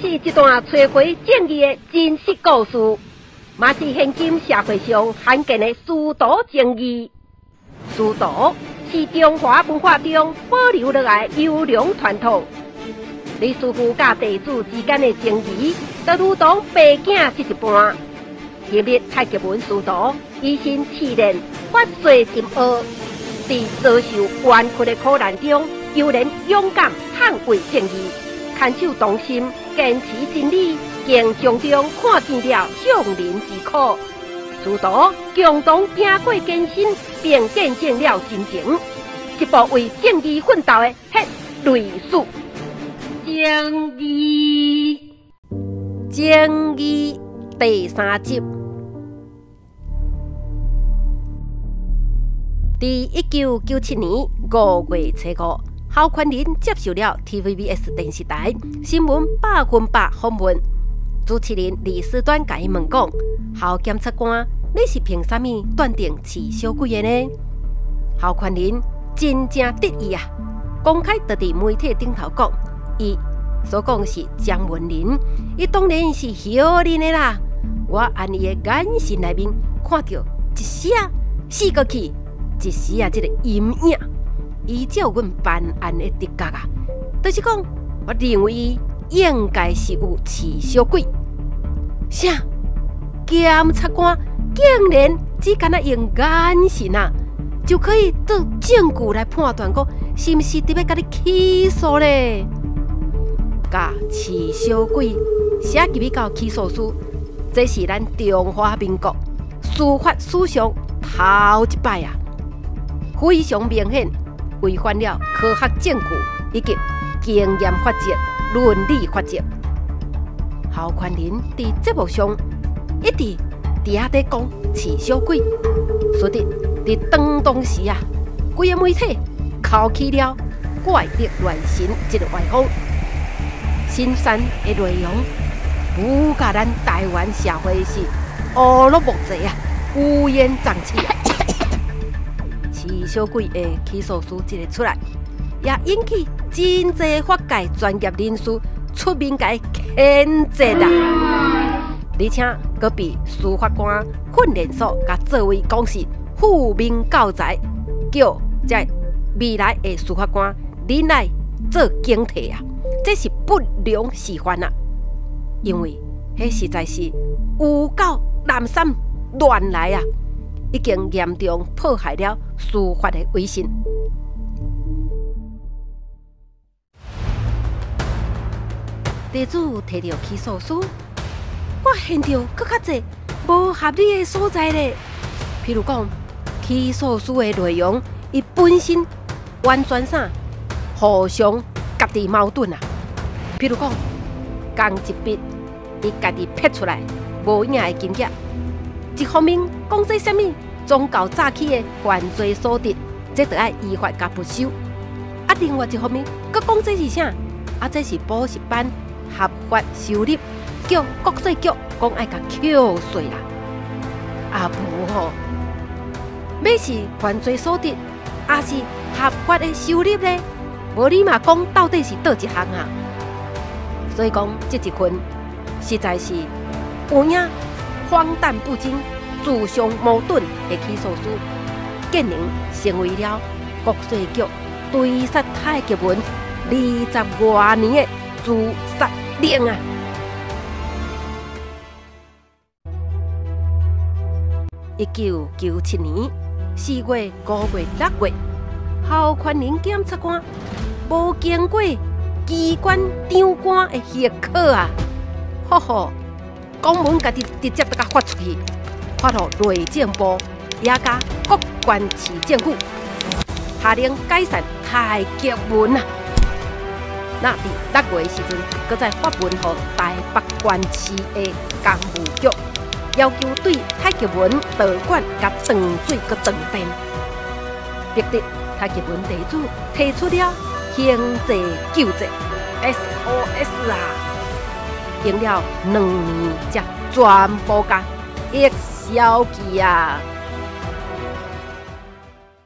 是一段找回正义的真实故事，嘛是现今社会上罕见的师徒情谊。师徒是中华文化中保留落来的优良传统。李师傅甲弟子之间的情谊，就如同爸囝这一般。今日太极门师徒以身试炼，发誓深奥，在遭受冤屈的苦难中，悠然勇敢捍卫正义，牵手同心，坚持真理，敬从中看见了向人之苦。师徒共同走过艰辛，并见证了真情，一部为正义奋斗的血泪史。正义第3集。伫1997年5月初5，侯宽仁接受了 TVBS 电视台新闻100%访问。主持人李四端甲伊问讲：“侯检察官，你是凭啥物断定饲小鬼的呢？”侯宽仁真正得意啊，公开就伫媒体顶头讲，伊所讲是江文林，伊当然是晓人的啦。我按伊的眼神内面看到一时死过去。一时这个阴影，依照阮办案的直觉啊，就是讲，我认为伊应该是有饲小鬼。啥？检察官竟然只敢用眼神啊，就可以做证据来判断讲，是毋是特别甲你起诉咧？甲饲小鬼写入去到起诉书，这是咱中华民国司法史上头一摆啊！非常明显违反了科学证据以及经验法则、伦理法则。侯宽仁伫节目上一直伫讲饲小鬼，所以伫当时啊，规个媒体扣起了怪力乱神这个外风，新鲜的内容，不甲咱台湾社会是乌落木齐啊，乌烟瘴气啊。饲小鬼的起诉书一个出来，也引起真侪法界专业人士出面甲伊谴责啦。而且，阁被司法官训练所甲作为讲是负面教材，叫这未来的司法官恁来做警惕啊！这是不良示范啊！因为迄实在是有够滥散乱来啊！已经严重破坏了司法的威信。地主摕到起诉书，我现着搁较侪无合理的所在咧。譬如讲，起诉书的内容，伊本身完全啥互相家己矛盾啊。譬如讲，同一笔伊家己撇出来无影的金额。一方面讲这什么宗教早起的犯罪所得，这就要依法甲没收；啊，另外一方面，佮讲这是啥？啊，这是补习班合法收入，叫国税局讲爱甲扣税啦。啊，无吼，要是犯罪所得，还是合法的收入呢？无你嘛讲到底是倒一项啊？所以讲这一份实在是有影。荒诞不经、自相矛盾的起诉书，竟然成为了国税局追杀太极门20多年的诛杀令啊！1997年4月、5月、6月，侯宽仁检察官无经过机关长官的许可啊，吼吼！公文家己直接甲发出去，发予内政部，也甲各县市政府，下令解散太极门啊！那伫6月时阵，搁再发文予台北县市的公务局，要求对太极门道馆甲断水搁断电，逼得太极门地主提出了刑责救济 SOS 啊！用了2年，才全部甲役消去啊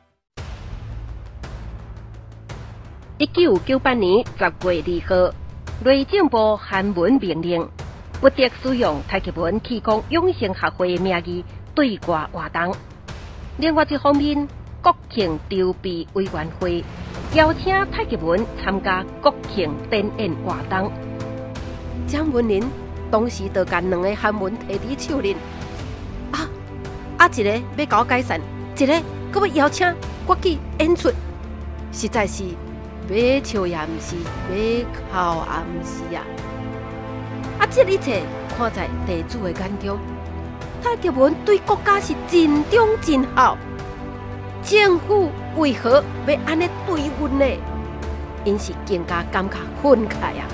！1998年10月2号， 内政部函文命令，不得使用太极门气功养成学会的名义对外活动。另外一方面，国庆筹备委员会邀请太极门参加国庆展演活动。蒋文林当时就将两个函文摕伫手里，一个要搞解散，一个佫要邀请我去演出，实在是要笑也毋是，要哭也毋是啊！这一切看在地主的眼中，太极门对国家是真忠真孝。政府为何要安尼对阮呢？因是更加感觉愤慨啊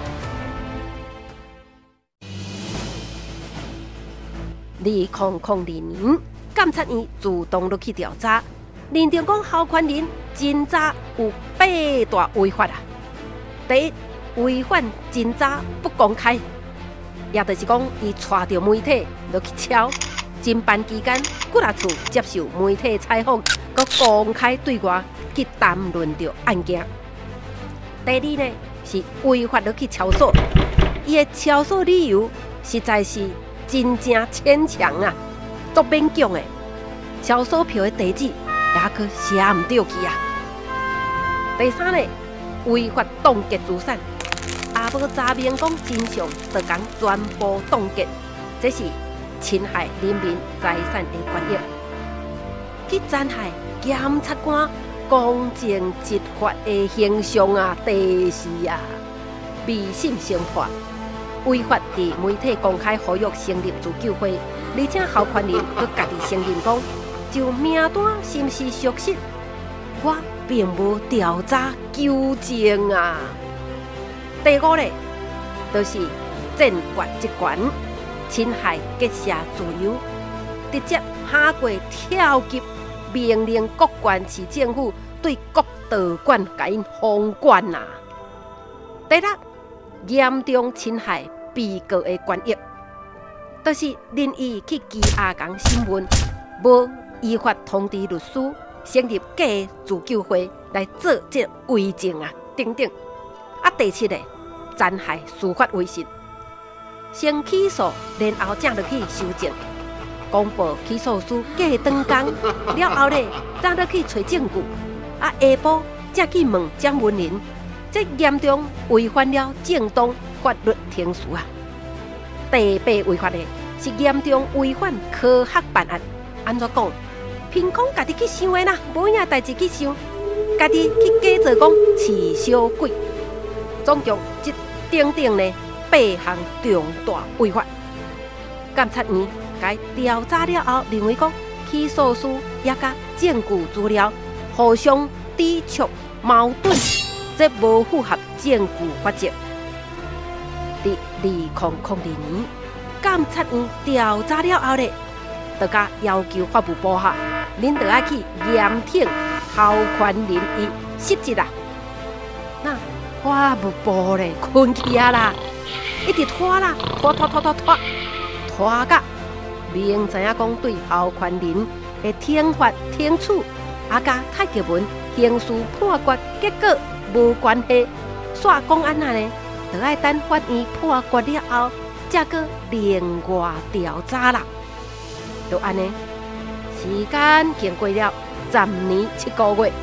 ！2002年，监察院主动落去调查，认定讲侯宽仁真早有8大违法啊！第一，违反真早不公开，也就是讲，伊带着媒体落去敲，侦办期间，骨力处接受媒体采访，佮公开对外去谈论着案件。第二呢，是违法落去敲锁，伊的敲锁理由实在是真正牵强啊，足勉强的。敲锁票的地址也佫写唔对去啊。第三呢，违法冻结资产，也无查明讲真相，就讲全部冻结，这是侵害人民财产的权益，去残害检察官公正执法的形象啊！第四啊，未审先判，违法伫媒体公开呼吁成立自救会，而且侯宽仁佮家己承认讲，就名单是毋是属实，我并无调查纠正啊。第五咧，就是僭越职权，侵害结社自由，直接下过跳级，命令各县市政府对各道馆甲因封馆啊。第六，严重侵害被告的权益，就是任意去羁押讲审问，无依法通知律师，成立假自救会来作这伪证啊，等等。第七个，残害司法威信，先起诉，然后才落去收证。公布起诉书假长工了后咧，才落去找证据，下晡才去问蒋文仁，这严重违反了正当法律程序啊！第八违法的是严重违反科学办案，安怎讲？凭空家己去想的啦，无影代志去想，家己去假做讲饲小鬼，总共一等等呢8项重大违法。监察院该调查了后，认为讲起诉书也甲证据资料互相抵触矛盾，这无符合证据法则。伫2002年，监察院调查了后咧，就甲要求法务部恁就要去严挺侯宽仁伊失职啊！那法务部咧困去啊啦，一直拖啦，拖到明知影讲对侯宽仁的听法听处，也甲太极门刑事判决结果无关系，煞讲安那呢？就要等法院判决了后，才搁另外调查啦。就安尼，时间经过了10年7个月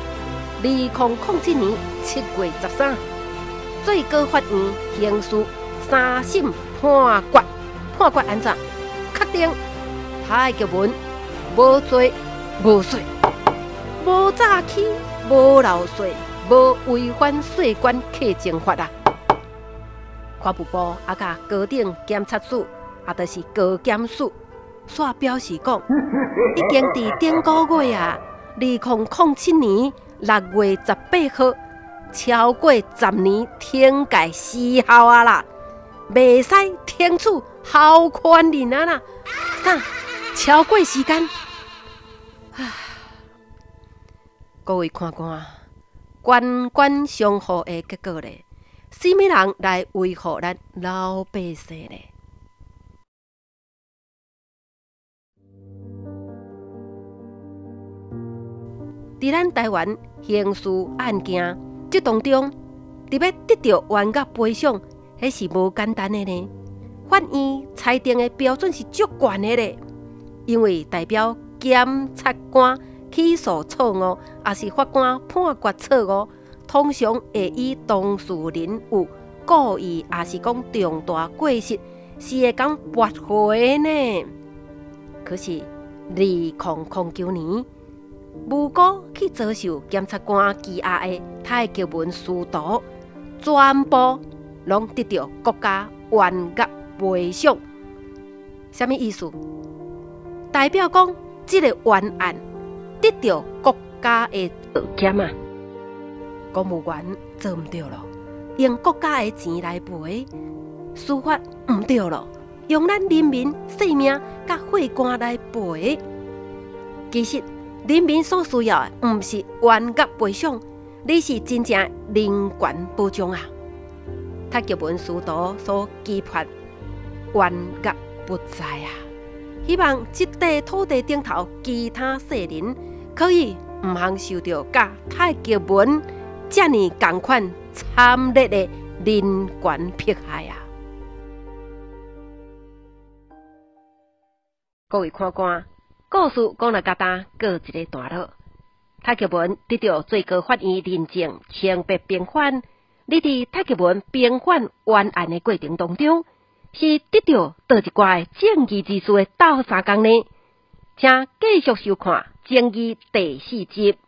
，2007年7月13，最高法院刑事3审判决安怎？确定太极门无罪无税，无诈欺，无漏税，无违反税关课征法啊！法务部也甲高等检察署，也就是高检署，煞表示讲，已经伫顶个月啊，2007年6月18号，超过10年停届时效啊啦，袂使停处侯宽仁啊啦，啥超过时间？各位看官，官官相护的结果咧，什么人来维护咱老百姓咧？伫咱台湾刑事案件这当中， 特别得到冤甲赔偿，迄是无简单的呢。法院裁定的标准是足悬的咧，因为代表检察官起诉错误，也是法官判决错误，通常会以当事人有故意，也是讲重大过失，是会讲驳回呢。可是2009年，无辜去遭受检察官羁押的太极门师徒，全部拢得到国家冤甲赔偿。什么意思？代表讲这个冤案得到国家的道歉啊！公务员做唔对了，用国家的钱来赔；司法唔对了，用咱人民性命甲血汗来赔。其实人民所需要的唔是冤甲赔偿，而是真正人权保障啊！太极门师徒所期盼冤甲不在啊！希望这块土地顶头其他世人可以唔通受到甲太极门这样同款惨烈的人权迫害啊！各位看官，故事讲到甲呾告一个段落。太极门得到最高法院认证清白平反，你伫太极门平反冤案的过程当中，是得到倒一寡的正义之士的斗相共呢？请继续收看《正义》第4集。